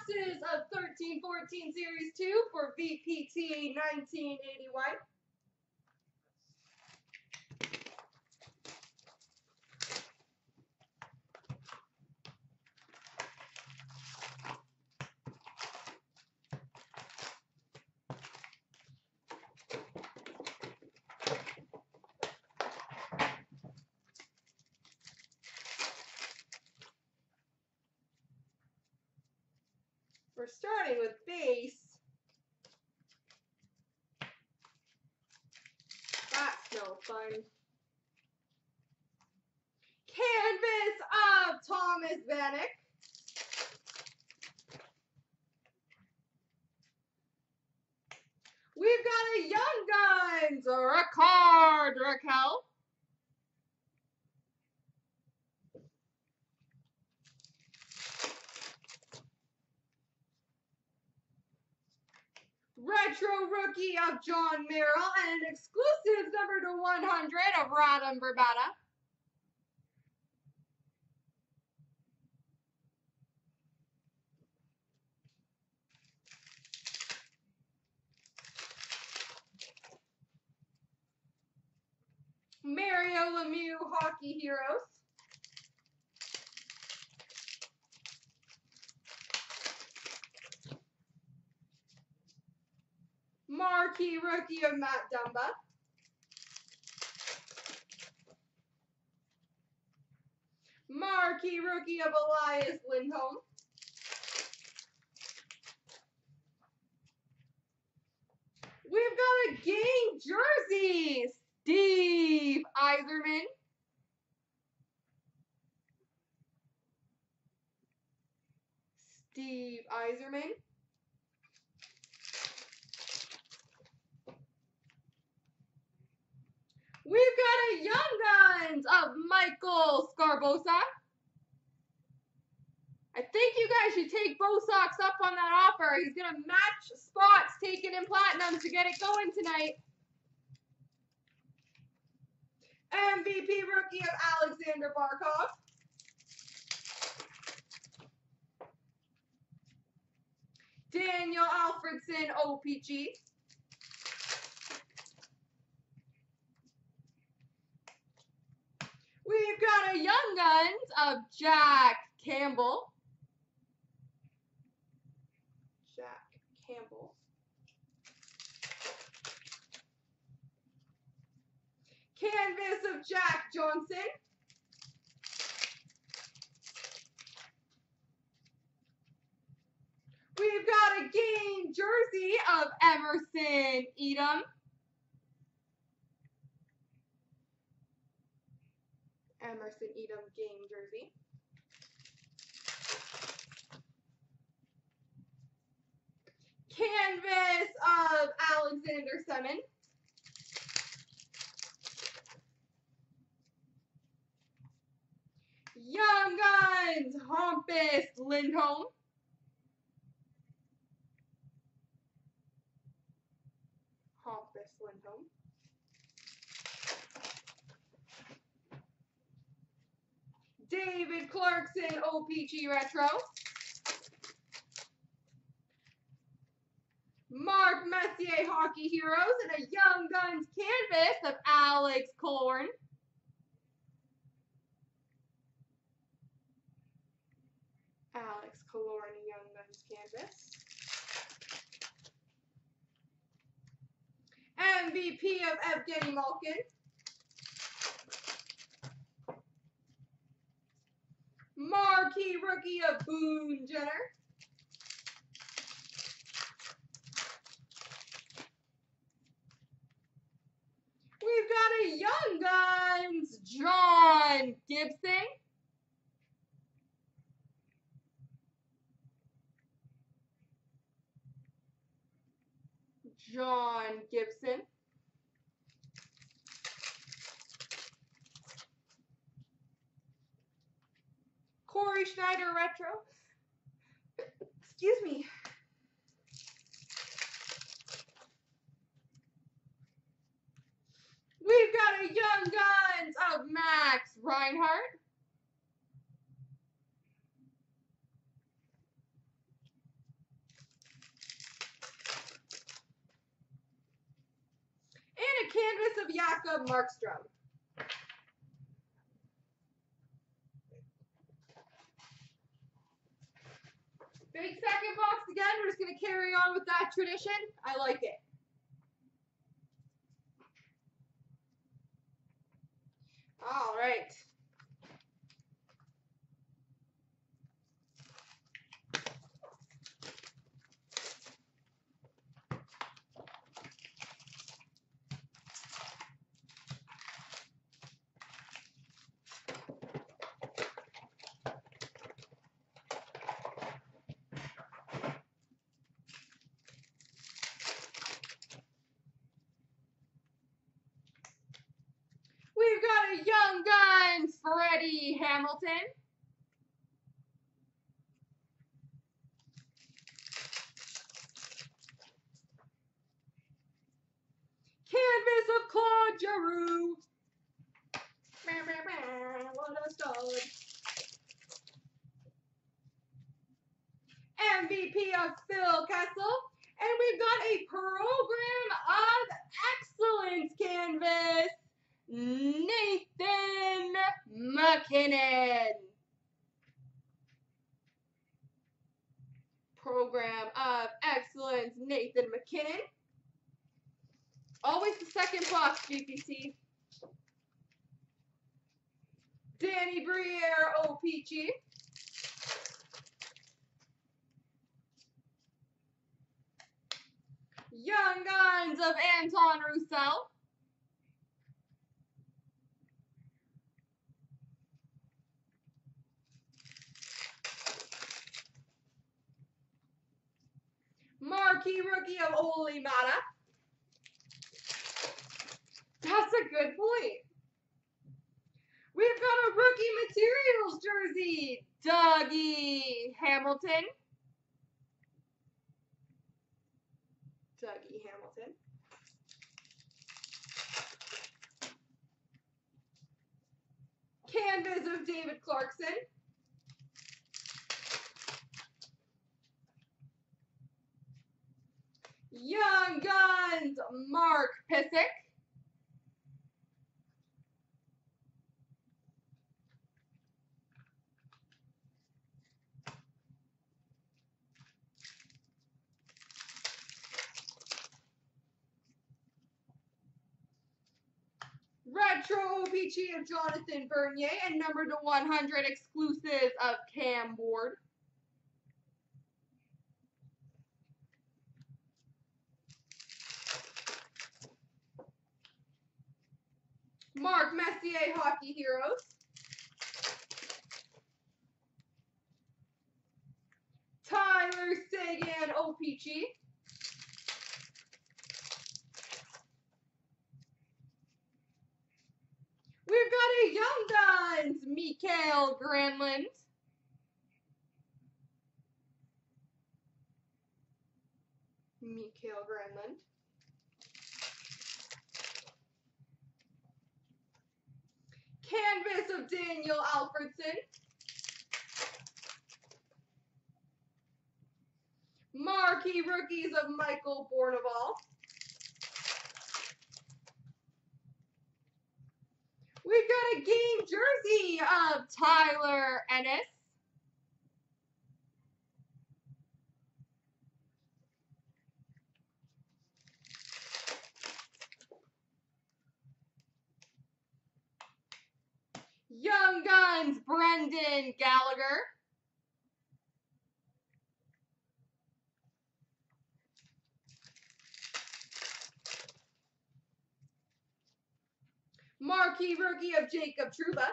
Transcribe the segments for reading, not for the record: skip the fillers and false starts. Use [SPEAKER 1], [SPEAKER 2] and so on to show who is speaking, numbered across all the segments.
[SPEAKER 1] boxes of 13-14 Series 2 for VPTA 1981. We're starting with base. That's no fun. Canvas of Thomas Vanek. We've got a Young Guns, Rickard Rakell. Retro rookie of John Merrill and an exclusive number to 100 of Radim Vrbata. Mario Lemieux Hockey Heroes. Marquee rookie of Matt Dumba. Marquee rookie of Elias Lindholm. We've got a game jersey, Steve Yzerman. Steve Yzerman. We've got a Young Guns of Michael Scarbosa. I think you guys should take Bo Sox up on that offer. He's going to match spots taken in platinum to get it going tonight. MVP rookie of Alexander Barkov. Daniel Alfredsson OPG. We've got a Young Guns of Jack Campbell. Jack Campbell. Canvas of Jack Johnson. We've got a game jersey of Emerson Edom. Emerson Edom game jersey. Canvas of Alexander Semin. Young Guns Hampus Lindholm. Hampus Lindholm. David Clarkson OPG Retro. Mark Messier Hockey Heroes and a Young Guns canvas of Alex Killorn. Alex Killorn, a Young Guns canvas. MVP of Evgeny Malkin. Marquee rookie of Boone Jenner. We've got a Young Guns John Gibson. John Gibson. Corey Schneider Retro. Excuse me. We've got a Young Guns of Max Reinhart. of Jakob Markstrom. Big second box again. We're just going to carry on with that tradition. I like it. All right. We've got a Young Guns, Freddie Hamilton. Canvas of Claude Giroux. What a stud. MVP of Phil Kessel. And we've got a Program of Excellence canvas. Nathan MacKinnon. Program of Excellence, Nathan MacKinnon. Always the second box, GPC. Danny Briere, O-Pee-Chee. Young Guns of Anton Roussel. Marquee Rookie of Olli Maatta. That's a good point. We've got a Rookie Materials jersey, Dougie Hamilton. Dougie Hamilton. Canvas of David Clarkson. Young Guns, Mark Pysyk. Retro O-Pee-Chee of Jonathan Bernier and number to 100 exclusive of Cam Ward. Mark Messier Hockey Heroes. Tyler Seguin O-Pee-Chee. We've got a Young Guns, Mikael Granlund. Mikael Granlund. Canvas of Daniel Alfredsson. Marquee Rookies of Michael Bournival. We've got a game jersey of Tyler Ennis. Young Guns, Brendan Gallagher. Marquee Rookie of Jacob Trouba.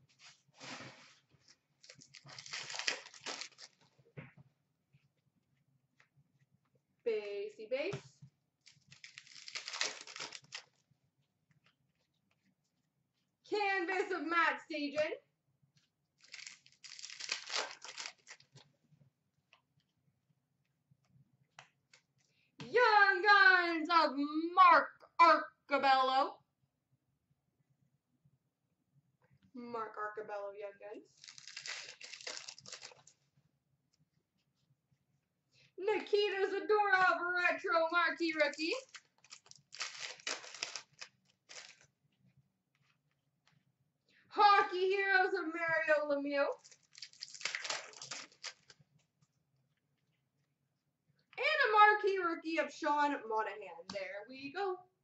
[SPEAKER 1] Basey base. Canvas of Matt Stajan. Young Guns of Mark Arcobello. Mark Arcobello, Young Guns. Nikita Zadorov, Retro Marquee Rookie. Hockey Heroes of Mario Lemieux. And a marquee rookie of Sean Monahan. There we go.